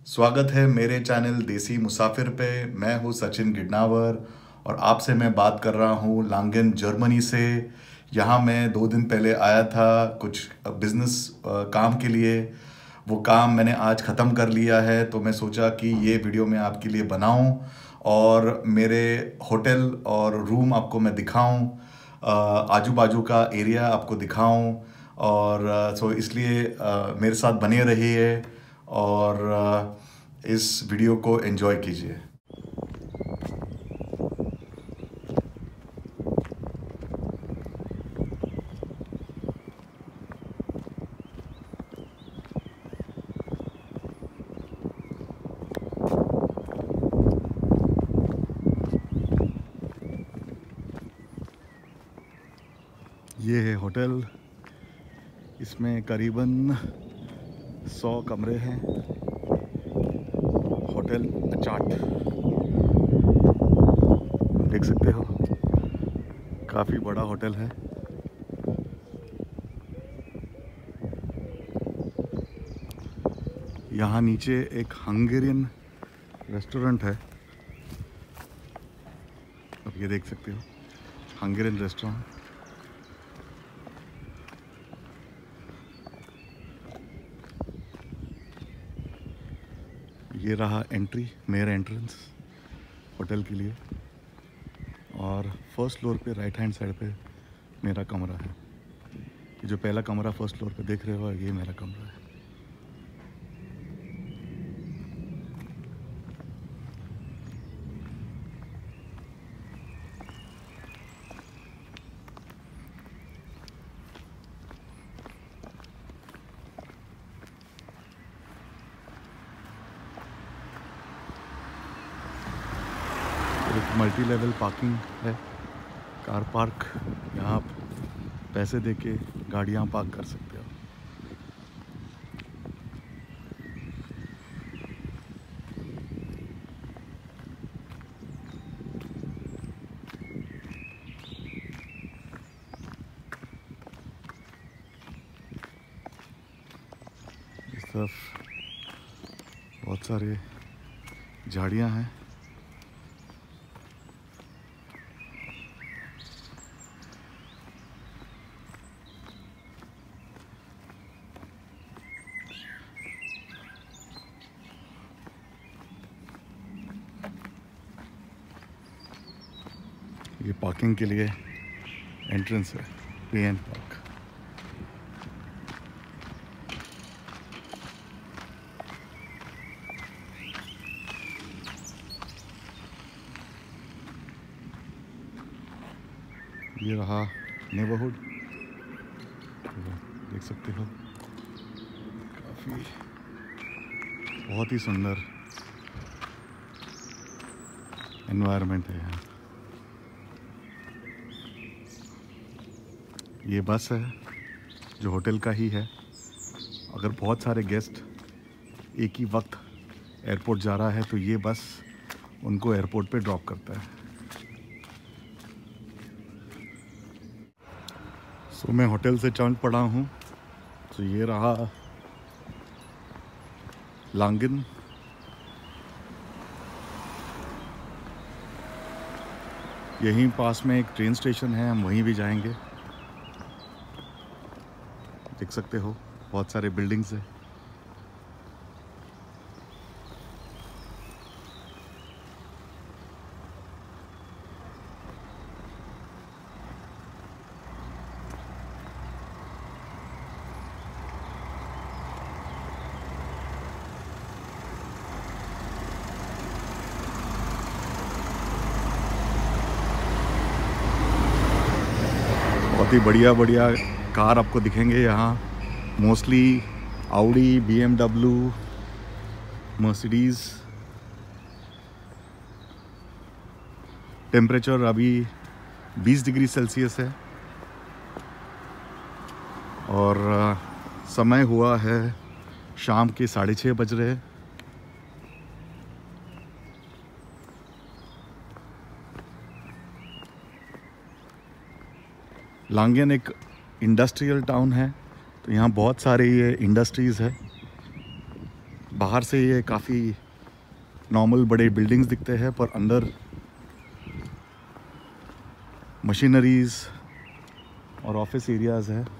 स्वागत है मेरे चैनल देसी मुसाफिर पे। मैं हूँ सचिन गिडनावर और आपसे मैं बात कर रहा हूँ लांगन जर्मनी से। यहाँ मैं 2 दिन पहले आया था कुछ बिजनेस काम के लिए। वो काम मैंने आज ख़त्म कर लिया है, तो मैं सोचा कि ये वीडियो मैं आपके लिए बनाऊं और मेरे होटल और रूम आपको मैं दिखाऊं, आजू बाजू का एरिया आपको दिखाऊं। और सो इसलिए मेरे साथ बने रहिए और इस वीडियो को एंजॉय कीजिए। ये है होटल। इसमें करीबन 100 कमरे हैं। होटल अचाट देख सकते हो, काफ़ी बड़ा होटल है। यहाँ नीचे एक हंगेरियन रेस्टोरेंट है, अब ये देख सकते हो, हंगेरियन रेस्टोरेंट। ये रहा एंट्री, मेरा एंट्रेंस होटल के लिए। और फर्स्ट फ्लोर पे राइट हैंड साइड पे मेरा कमरा है। ये जो पहला कमरा फर्स्ट फ्लोर पे देख रहे हो, ये मेरा कमरा है। एक मल्टी लेवल पार्किंग है, कार पार्क। यहाँ आप पैसे देके गाड़ियाँ पार्क कर सकते हो। इस तरफ बहुत सारे झाड़ियाँ हैं। ये पार्किंग के लिए एंट्रेंस है, पे एंड पार्क। ये रहा नेबरहुड, देख सकते हो, काफ़ी बहुत ही सुंदर एनवायरनमेंट है यहाँ। ये बस है जो होटल का ही है। अगर बहुत सारे गेस्ट एक ही वक्त एयरपोर्ट जा रहा है तो ये बस उनको एयरपोर्ट पे ड्रॉप करता है। सो मैं होटल से चौंक पड़ा हूँ। तो ये रहा लांगन। यहीं पास में एक ट्रेन स्टेशन है, हम वहीं भी जाएंगे। देख सकते हो, बहुत सारे बिल्डिंग्स हैं। बहुत ही बढ़िया बढ़िया कार आपको दिखेंगे यहाँ। Mostly Audi, BMW, Mercedes. Temperature अभी 20 डिग्री सेल्सियस है और समय हुआ है शाम के 6:30 बज रहे हैं। लांगन एक इंडस्ट्रियल टाउन है, तो यहाँ बहुत सारे ये इंडस्ट्रीज़ है। बाहर से ये काफ़ी नॉर्मल बड़े बिल्डिंग्स दिखते हैं, पर अंदर मशीनरीज और ऑफिस एरियाज़ है।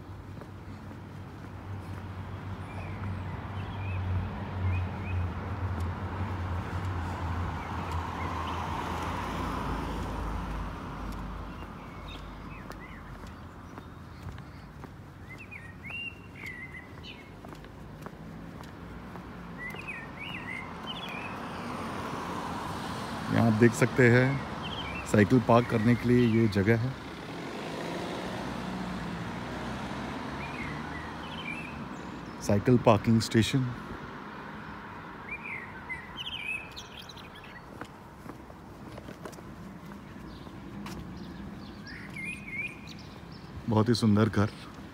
यहाँ आप देख सकते हैं साइकिल पार्क करने के लिए ये जगह है। Cycle parking station. बहुत ही सुंदर घर।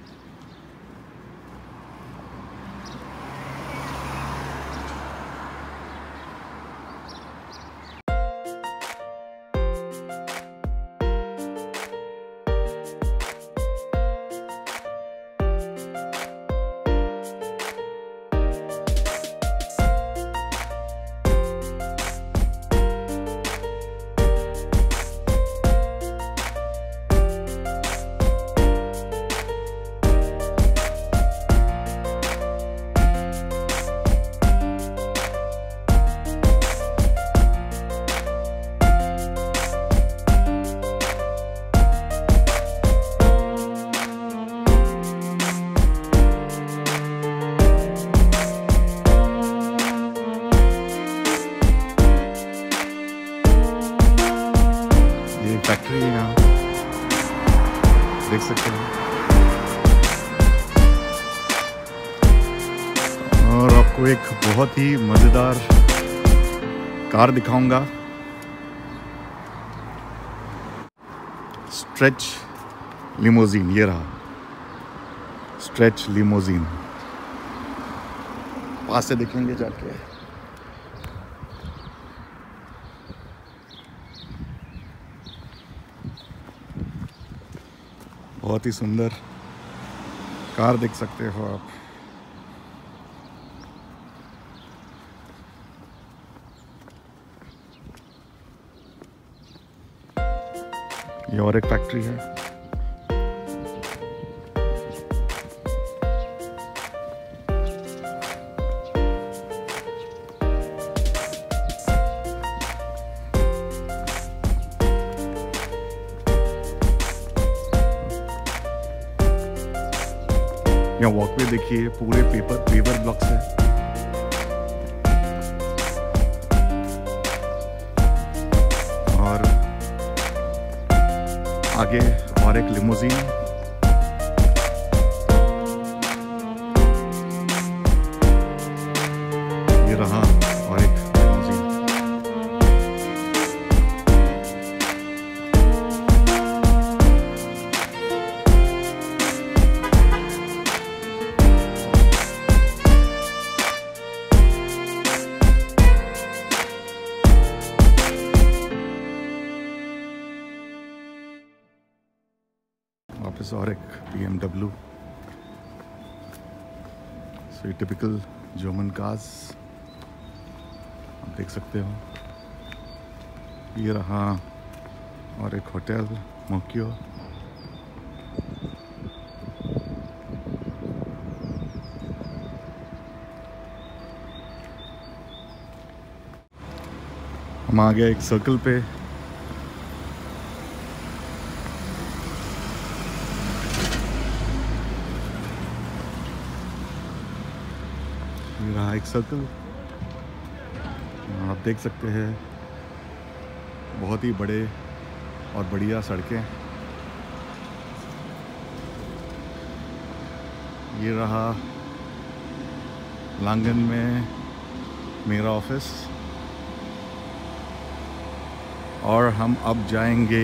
फैक्ट्री है, यहाँ देख सकते हैं। और आपको एक बहुत ही मज़ेदार कार दिखाऊंगा। स्ट्रेच लिमोजीन, ये रहा स्ट्रेच लिमोजीन। पास से देखेंगे जाके। बहुत ही सुंदर कार देख सकते हो आप। ये और एक फैक्ट्री है। यहाँ वॉकवे देखिए, पूरे पेपर ब्लॉक्स है। और आगे और एक लिमोजीन। ये रहा और एक लिमोजीन। वापस और एक BMW। सो ये टिपिकल जर्मन कार्स आप देख सकते हो। ये रहा और एक होटल मोक्यो। हम आ गए एक सर्कल पे। ये रहा एक सर्कल। आप देख सकते हैं बहुत ही बड़े और बढ़िया सड़कें। ये रहा लांगन में मेरा ऑफिस। और हम अब जाएंगे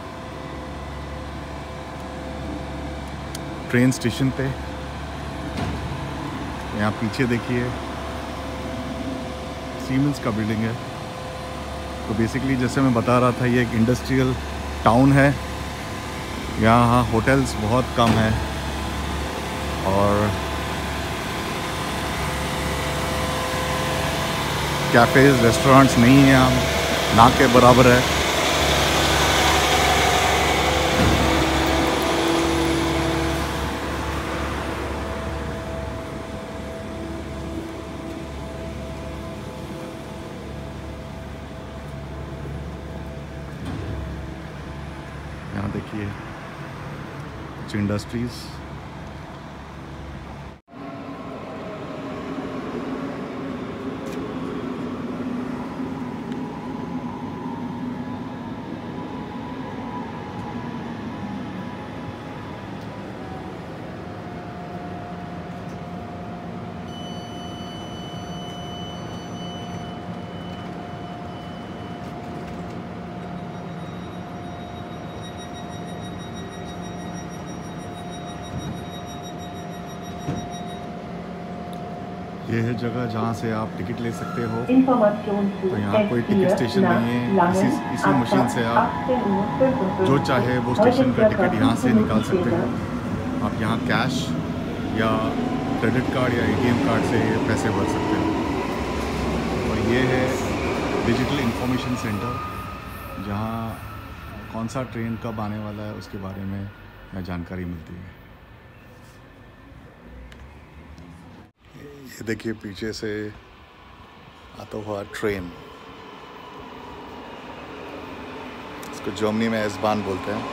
ट्रेन स्टेशन पे। यहाँ पीछे देखिए सीमेंस का बिल्डिंग है। तो बेसिकली जैसे मैं बता रहा था, ये एक इंडस्ट्रियल टाउन है। यहाँ होटल्स बहुत कम हैं और कैफ़ेज़ रेस्टोरेंट्स नहीं हैं यहाँ, ना के बराबर है। यहाँ देखिए कुछ इंडस्ट्रीज़। ये है जगह जहाँ से आप टिकट ले सकते हो। तो यहाँ कोई टिकट स्टेशन नहीं है, इसी मशीन से आप जो चाहे वो स्टेशन का टिकट यहाँ से निकाल सकते हो। आप यहाँ कैश या क्रेडिट कार्ड या एटीएम कार्ड से पैसे भर सकते हो। और ये है डिजिटल इंफॉर्मेशन सेंटर, जहाँ कौन सा ट्रेन कब आने वाला है उसके बारे में जानकारी मिलती है। ये देखिए पीछे से आता हुआ ट्रेन, इसको जर्मनी में एस-बान बोलते हैं।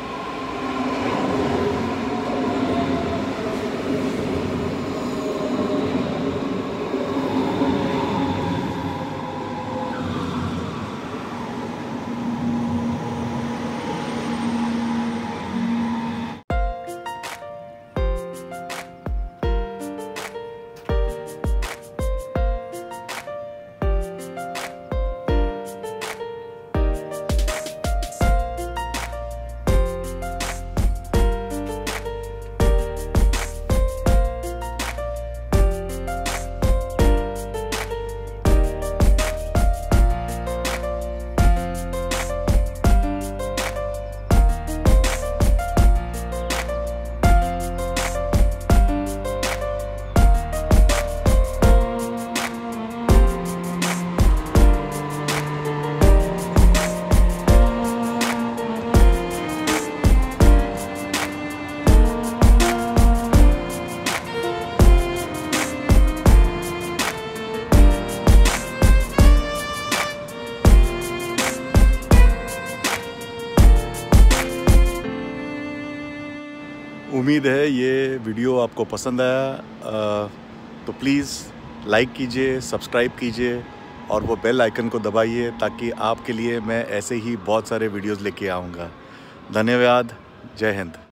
उम्मीद है ये वीडियो आपको पसंद आया, तो प्लीज़ लाइक कीजिए, सब्सक्राइब कीजिए और वो बेल आइकन को दबाइए, ताकि आपके लिए मैं ऐसे ही बहुत सारे वीडियोस लेके आऊँगा। धन्यवाद। जय हिंद।